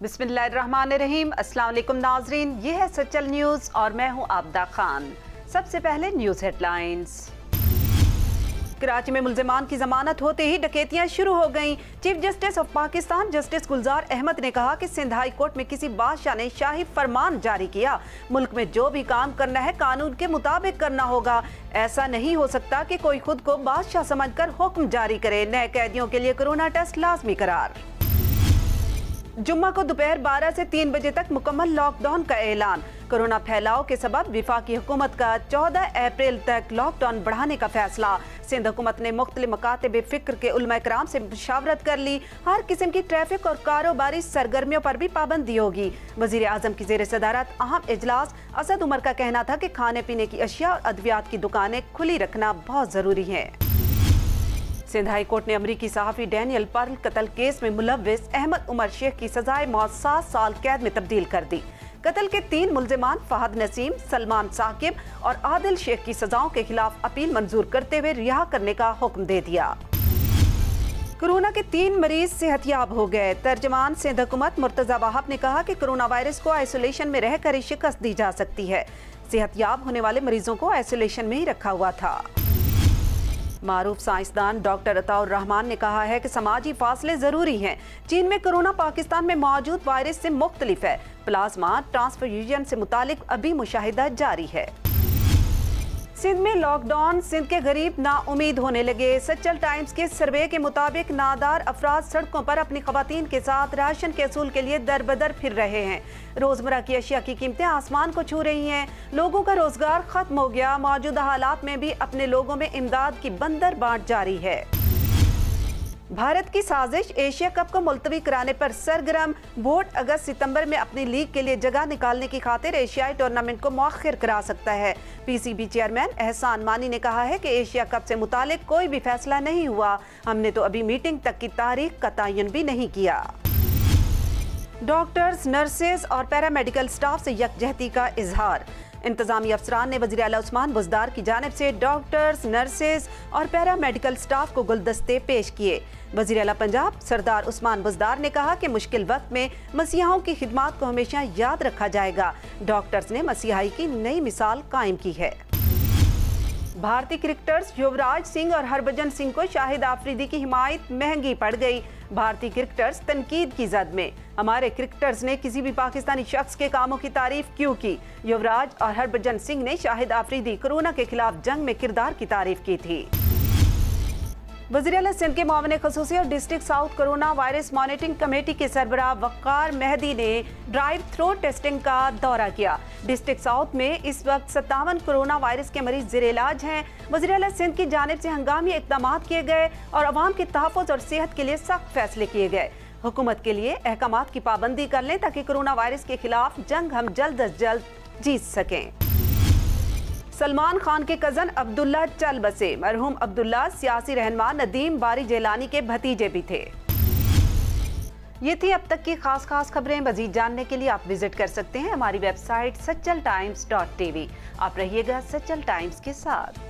बिस्मिल्लाहिर्रहमानिर्रहीम। अस्सलाम वालेकुम नाजरीन, ये है सचल न्यूज़ और मैं हूँ आबदा खान। सबसे पहले न्यूज़ हेडलाइंस। कराची में मुल्जिमान की जमानत होते ही डकैतियां शुरू हो गईं। Chief justice of Pakistan justice Gulzar Ahmed ने कहा कि सिंध हाई कोर्ट में किसी बादशाह ने शाही फरमान जारी किया। मुल्क में जो भी काम करना है कानून के मुताबिक करना होगा। ऐसा नहीं हो सकता कि कोई खुद को बादशाह समझकर हुक्म जारी करे। नए कैदियों के लिए कोरोना टेस्ट लाजमी करार। जुम्मा को दोपहर 12 से 3 बजे तक मुकम्मल लॉकडाउन का ऐलान। कोरोना फैलाव के सबब विफाकी हुकूमत का 14 अप्रैल तक लॉकडाउन बढ़ाने का फैसला। सिंध हुकूमत ने मुख्तलिफ मकातब फिक्र के उलमा इकराम से मुशावरत कर ली। हर किस्म की ट्रैफिक और कारोबारी सरगर्मियों पर भी पाबंदी होगी। वजीर आजम की जेर सदारत अहम इजलास। असद उमर का कहना था कि खाने पीने की अशिया और अद्वियात की दुकानें खुली रखना बहुत जरूरी है। सिंध हाई कोर्ट ने अमरीकी सहाफ़ी डैनियल पर्ल कत्ल केस में मुलव्विस अहमद उमर शेख की सजाए मौत 7 साल कैद में तब्दील कर दी। कत्ल के 3 मुल्जिमान फहद नसीम, सलमान साकिब और आदिल शेख की सजाओं के खिलाफ अपील मंजूर करते हुए रिहा करने का हुक्म दे दिया। कोरोना के 3 मरीज सेहतयाब हो गए। तर्जमान सिंध हुकूमत मुर्तजा वाहब ने कहा कि कोरोना वायरस को आइसोलेशन में रहकर ही शिकस्त दी जा सकती है। सेहतयाब होने वाले मरीजों को आइसोलेशन में ही रखा हुआ था। मारूफ साइंसदान डॉक्टर अताउर रहमान ने कहा है कि समाजी फासले जरूरी हैं। चीन में कोरोना पाकिस्तान में मौजूद वायरस से मुख्तलिफ है। प्लाज्मा ट्रांसफ्यूजन से मुतालिक अभी मुशाहिदा जारी है। सिंध में लॉकडाउन, सिंध के गरीब नाउमीद होने लगे। सचल टाइम्स के सर्वे के मुताबिक नादार अफराद सड़कों पर अपनी खवातीन के साथ राशन के असूल के लिए दर बदर फिर रहे हैं। रोजमर्रा की अशिया की कीमतें आसमान को छू रही हैं। लोगों का रोजगार खत्म हो गया। मौजूदा हालात में भी अपने लोगों में इमदाद की बंदर बांट जारी है। भारत की साजिश एशिया कप को मुलतवी कराने पर सरगर्म। बोर्ड अगस्त सितंबर में अपनी लीग के लिए जगह निकालने की खातिर एशियाई टूर्नामेंट को मौखिर करा सकता है। पीसीबी चेयरमैन एहसान मानी ने कहा है कि एशिया कप से मुतालिक कोई भी फैसला नहीं हुआ। हमने तो अभी मीटिंग तक की तारीख का तयन भी नहीं किया। डॉक्टर्स, नर्सेज और पैरामेडिकल स्टाफ से यकजहती का इजहार। इंतजामी अफसरान ने वज़ीर आला उस्मान बुज़दार की जानिब से डॉक्टर्स, नर्सेज और पैरामेडिकल स्टाफ को गुलदस्ते पेश किए। वज़ीर आला पंजाब सरदार उस्मान बुज़दार ने कहा कि मुश्किल वक्त में मसीहाओं की खिदमत को हमेशा याद रखा जाएगा। डॉक्टर्स ने मसीहाई की नई मिसाल कायम की है। भारतीय क्रिकेटर्स युवराज सिंह और हरभजन सिंह को शाहिद आफरीदी की हिमायत महंगी पड़ गई। भारतीय क्रिकेटर्स तनकीद की जद में। हमारे क्रिकेटर्स ने किसी भी पाकिस्तानी शख्स के कामों की तारीफ क्यों की? युवराज और हरभजन सिंह ने शाहिद आफरीदी कोरोना के खिलाफ जंग में किरदार की तारीफ की थी। वज़ीर आला सिंध के मुआविन ख़ुसूसी और district south corona virus monitoring committee के सरबराह वक़ार मेहदी ने ड्राइव थ्रू टेस्टिंग का दौरा किया। डिस्ट्रिक्ट साउथ में इस वक्त 57 कोरोना वायरस के मरीज ज़ेर इलाज हैं। वज़ीर आला सिंध की जानिब से हंगामी इक़दाम किए गए और अवाम के तहफ़्फ़ुज़ और सेहत के लिए सख्त फैसले किए गए। हुकूमत के लिए अहकामात की पाबंदी कर लें ताकि कोरोना वायरस के खिलाफ जंग हम जल्द अज जल्द जीत सकें। सलमान खान के कज़न अब्दुल्ला चल बसे। मरहूम अब्दुल्ला सियासी रहनुमा नदीम बारी जेलानी के भतीजे भी थे। ये थी अब तक की खास खबरें। मजीद जानने के लिए आप विजिट कर सकते हैं हमारी वेबसाइट सचल times.tv। आप रहिएगा सचल टाइम्स के साथ।